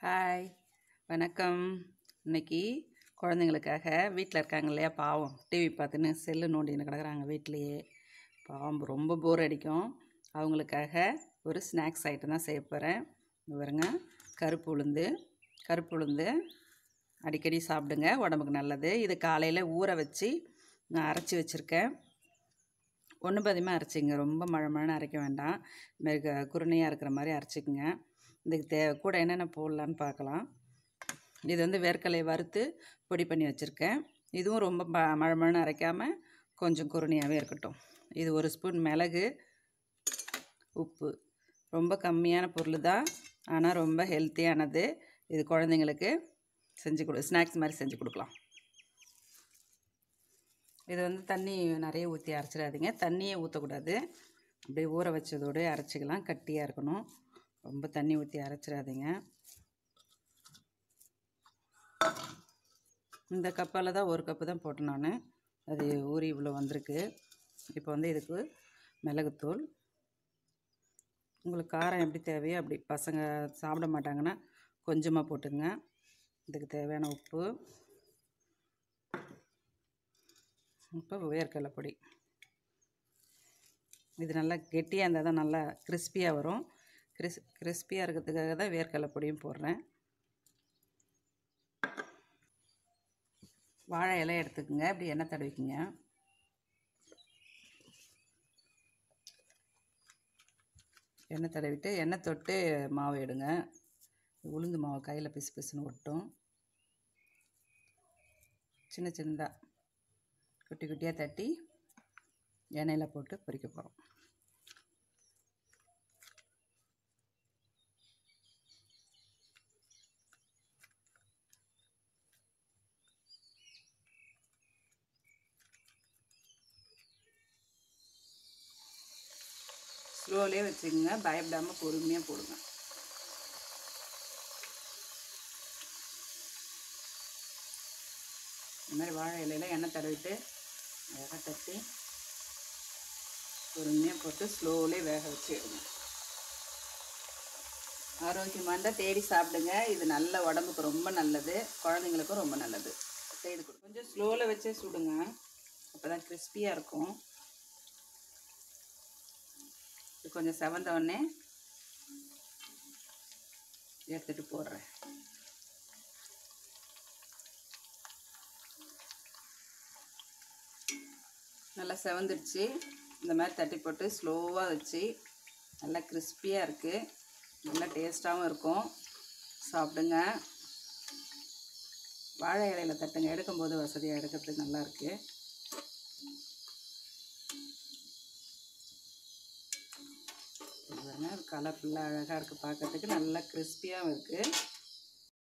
Hi, வணக்கம். இன்னைக்கு குழந்தைங்களுக்காக வீட்டில் இருக்காங்க இல்லையா, பாவம் டிவி பார்த்துன்னு செல்லு நோண்டின்னு கிடக்குறாங்க வீட்லேயே. பாவம் ரொம்ப போர் அடிக்கும். அவங்களுக்காக ஒரு ஸ்நாக்ஸ் ஐட்டம் தான் செய்ய போகிறேன். பாருங்க, கருப்பு உளுந்து அடிக்கடி சாப்பிடுங்க, உடம்புக்கு நல்லது. இது காலையில் ஊற வச்சு நான் அரைச்சி வச்சுருக்கேன். ஒன்று பதியமாக அரைச்சிங்க, ரொம்ப மழை அரைக்க வேண்டாம். இதுமாரி குருணையாக இருக்கிற மாதிரி அரைச்சிக்கங்க. இதுக்கு கூட என்னென்ன போடலான்னு பார்க்கலாம். இது வந்து வேர்க்கடலையை வறுத்து பொடி பண்ணி வச்சுருக்கேன். இதுவும் ரொம்ப மழை அரைக்காமல் கொஞ்சம் குருணையாகவே இருக்கட்டும். இது 1 ஸ்பூன் மிளகு, உப்பு. ரொம்ப கம்மியான பொருள் தான், ஆனால் ரொம்ப ஹெல்த்தியானது. இது குழந்தைங்களுக்கு ஸ்நாக்ஸ் மாதிரி செஞ்சு கொடுக்கலாம். இது வந்து தண்ணி நிறைய ஊற்றி அரைச்சிடாதீங்க, தண்ணியே ஊற்றக்கூடாது. அப்படியே ஊற வச்சதோடு அரைச்சிக்கலாம். கட்டியாக இருக்கணும், ரொம்ப தண்ணி ஊற்றி அரைச்சிடாதீங்க. இந்த கப்பால் தான் 1 கப்பு தான் போட்டேன் நான். அது ஊறி இவ்வளோ வந்திருக்கு. இப்போ வந்து இதுக்கு மிளகுத்தூள், உங்களுக்கு காரம் எப்படி தேவையோ அப்படி. பசங்க சாப்பிட மாட்டாங்கன்னா கொஞ்சமாக போட்டுங்க. இதுக்கு தேவையான உப்பு, இப்போ வேர்க்கடலை பொடி. இது நல்லா கெட்டியாக இருந்தால் தான் நல்லா கிறிஸ்பியாக வரும். கிறிஸ்பியாக இருக்கிறதுக்காக தான் வேர்க்கடலை பொடியும் போடுறேன். வாழை இலை எடுத்துக்கோங்க, இப்படி எண்ணெய் தடவிக்குங்க. எண்ணெய் தடவிட்டு எண்ணெய் தொட்டு மாவு எடுங்க. உளுந்து மாவு கையில் பிசு பிசுன்னு ஒட்டும். சின்ன சின்னதாக குட்டி குட்டியாக தட்டி எண்ணெயில் போட்டு பொரிக்க போகிறோம். ஸ்லோலே வச்சுக்கோங்க, பயப்படாமல் பொறுமையாக போடுங்க. இந்த மாதிரி வாழை இலையில் எண்ணெய் தடவிட்டு அழகாக தட்டி பொறுமையாக போட்டு ஸ்லோலே வேக வச்சு எடுங்க. ஆரோக்கியமானதை தேடி சாப்பிடுங்க. இது நல்ல உடம்புக்கு ரொம்ப நல்லது, குழந்தைங்களுக்கும் ரொம்ப நல்லது. செய்து கொடுங்க. கொஞ்சம் ஸ்லோவில் வச்சே சுடுங்க, அப்போ தான் கிறிஸ்பியாக இருக்கும். இது கொஞ்சம் செவந்த உடனே எடுத்துகிட்டு போடுறேன். நல்லா செவந்துடுச்சு. இந்த மாதிரி தட்டி போட்டு ஸ்லோவாக வச்சு நல்லா கிறிஸ்பியாக இருக்குது, நல்லா டேஸ்ட்டாகவும் இருக்கும். சாப்பிடுங்க. வாழை இலையில் தட்டுங்க, எடுக்கும்போது வசதியாக எடுக்கிறதுக்கு நல்லாயிருக்கு. கலர்ஃபுல்லாக அழகாக இருக்குது, பார்க்கறதுக்கு நல்லா கிறிஸ்பியாகவும் இருக்குது.